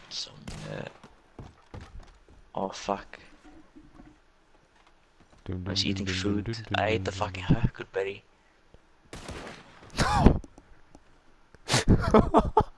Some, oh fuck. I was eating food. I ate the fucking good berry.